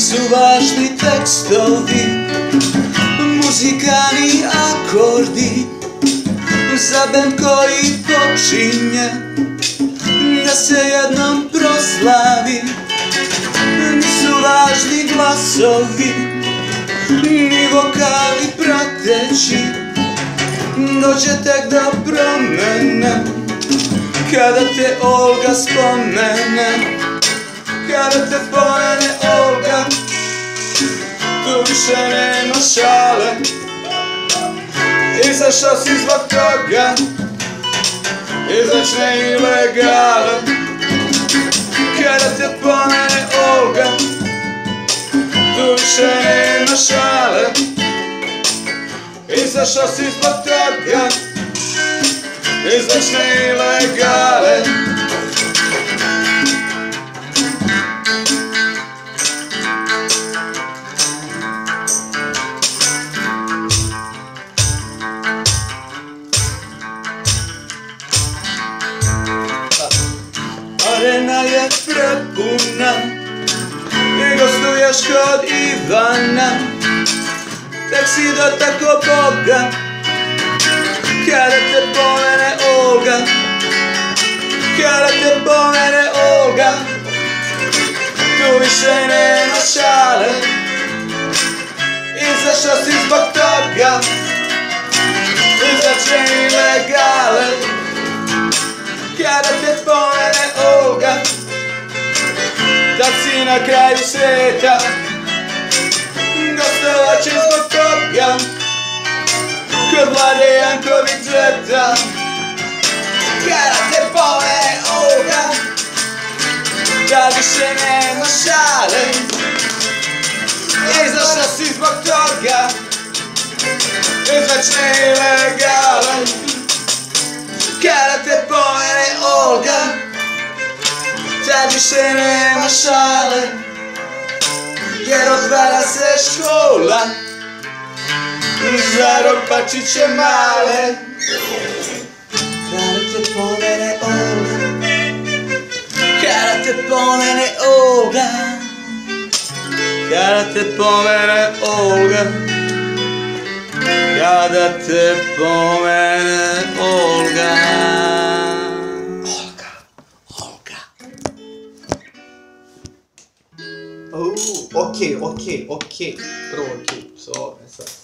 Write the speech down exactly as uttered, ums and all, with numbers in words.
Nisu važni tekstovi, muzikani akordi, za bend koji počinje da se jednom proslavi. Nisu važni glasovi, ni vokali prateći, dođe tek do promene kada te Olga spomene. Kada te pomene Olga, tu više nema šale, izašao si zbog toga, izačne ilegale. Kada te pomene Olga, tu više nema šale, izašao si zbog toga, izačne ilegale. Arena je prepuna i gostuješ kod Ivana, tek si dotako Boga. Kada te pomene Olga, kada te pomene Olga, tu više nema šale, izašao si zbog toga, izače ilegale. Kada te pomene Olga, tad si na kraju sveta, gostovat će zbog toga kod Vlade Jankovića. Kada te pomene Olga, tad više nema šale, izašla si zbog toga, izvečne ilegale. Kada te pomene Olga, tad više nema šale, jer otvara se škola za ropačiće male. Kada te pomene Olga, kada te pomene Olga, kada te pomene Olga, kada te pomene Olga. Olga, Olga. Oh, okej, okej, okej. Bra, okej. Så, så.